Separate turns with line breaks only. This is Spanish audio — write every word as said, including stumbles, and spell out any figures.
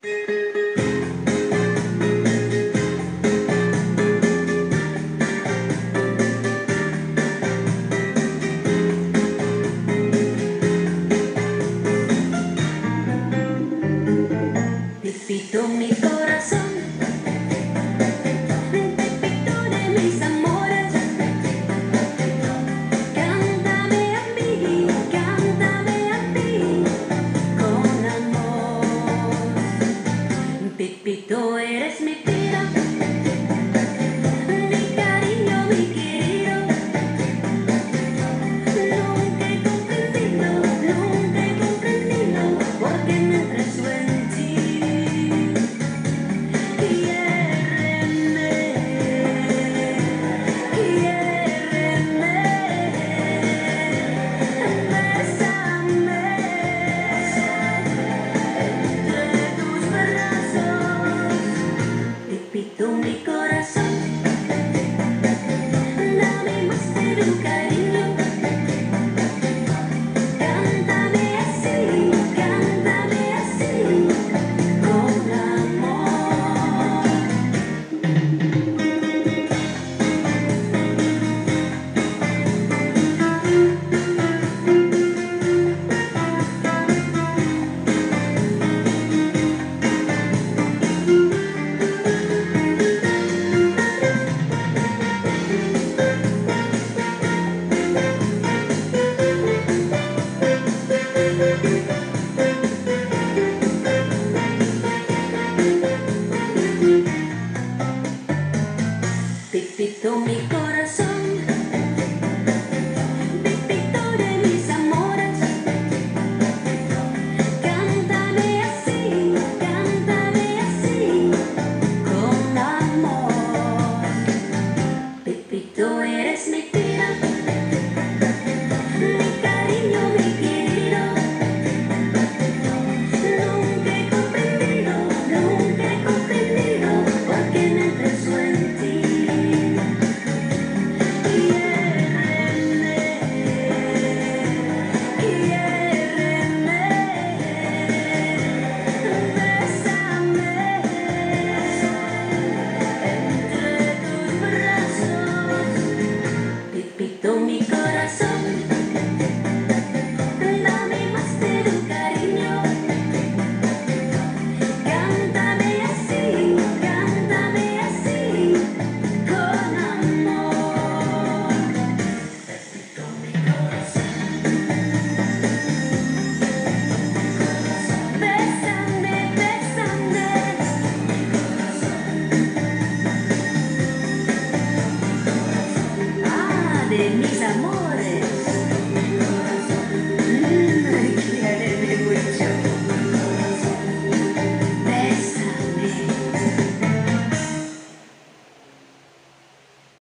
Pepito, mi corazón, Pepito de mis amores, cántame a mí, cántame a ti con amor. Pepito, eres mi vida, mi cariño, mi querido. Nunca he comprendido, nunca he comprendido por qué me entresuelto en ti. Pepito, mi corazón, dame más de tu cariño. Cántame así, cántame así, con amor. Pepito, mi corazón, Pepito de mis amores, cántame así, cántame así, con amor. Pepito, eres mi vida, mi cariño, mi querido. Nunca he comprendido, nunca he comprendido por qué me entresuelto en ti. Pepito, mi corazón, dame más de tu cariño. Cántame así, cántame así, con amor. Pepito, mi corazón, bésame, bésame, ah, de mis amores.